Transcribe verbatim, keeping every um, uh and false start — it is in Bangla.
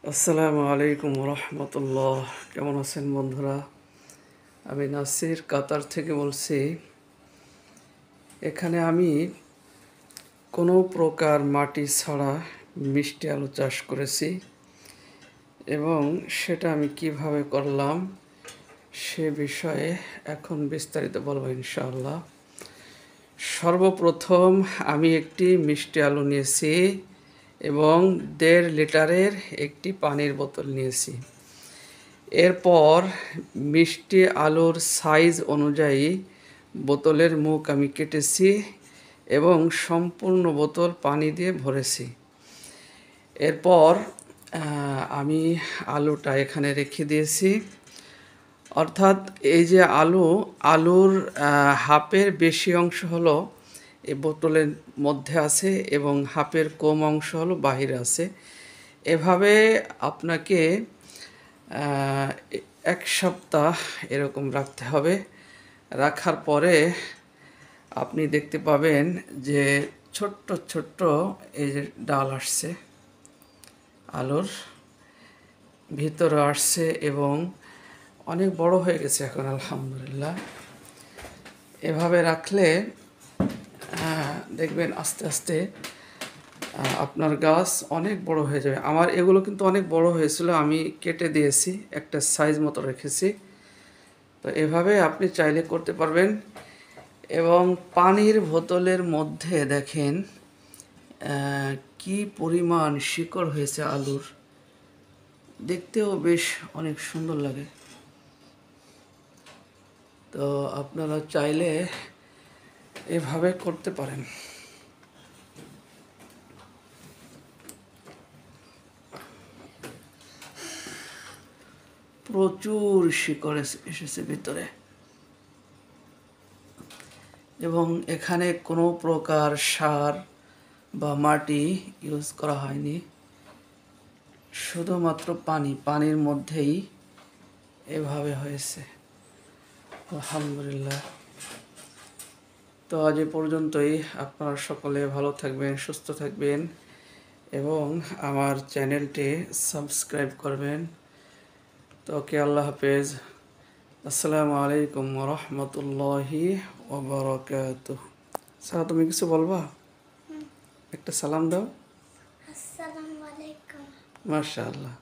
আসসালামু আলাইকুম রহমতুল্লাহ। কেমন আছেন বন্ধুরা? আমি নাসির কাতার থেকে বলছি। এখানে আমি কোনো প্রকার মাটি ছাড়া মিষ্টি আলু চাষ করেছি এবং সেটা আমি কিভাবে করলাম সে বিষয়ে এখন বিস্তারিত বলবো ইনশাআল্লাহ। সর্বপ্রথম আমি একটি মিষ্টি আলু নিয়েছি এবং দেড় লিটারের একটি পানির বোতল নিয়েছি। এরপর মিষ্টি আলুর সাইজ অনুযায়ী বোতলের মুখ আমি কেটেছি এবং সম্পূর্ণ বোতল পানি দিয়ে ভরেছি। এরপর আমি আলুটা এখানে রেখে দিয়েছি। অর্থাৎ এই যে আলু আলুর হাফের বেশি অংশ হলো এই বোতলের মধ্যে আছে এবং হাফের কম অংশ হলো বাহিরে আছে। এভাবে আপনাকে এক সপ্তাহ এরকম রাখতে হবে। রাখার পরে আপনি দেখতে পাবেন যে ছোট্ট ছোট্ট এই যে ডাল আসছে, আলুর ভিতরে আসছে এবং অনেক বড় হয়ে গেছে এখন আলহামদুলিল্লাহ। এভাবে রাখলে দেখবেন আস্তে আস্তে আপনার গাছ অনেক বড় হয়ে যাবে। আমার এগুলো কিন্তু অনেক বড় হয়েছিল, আমি কেটে দিয়েছি, একটা সাইজ মতো রেখেছি। তো এভাবে আপনি চাইলে করতে পারবেন। এবং পানির বোতলের মধ্যে দেখেন কি পরিমাণ শিকড় হয়েছে আলুর, দেখতেও বেশ অনেক সুন্দর লাগে। তো আপনারা চাইলে এভাবে করতে পারেন। প্রচুর শিকড় এসেছে ভিতরে এবং এখানে কোনো প্রকার সার বা মাটি ইউজ করা হয়নি, শুধুমাত্র পানি পানির মধ্যেই এভাবে হয়েছে আলহামদুলিল্লাহ। তো আজ এ পর্যন্তই। আপনারা সকলে ভালো থাকবেন, সুস্থ থাকবেন এবং আমার চ্যানেলটি সাবস্ক্রাইব করবেন। তো ওকে, আল্লাহ হাফেজ। আসসালামু আলাইকুম রহমতুল্লাহি ওয়া বারাকাতুহু। সারা, তুমি কিছু বলবা? একটা সালাম দাও। আসসালামু আলাইকুম। মাশাআল্লাহ।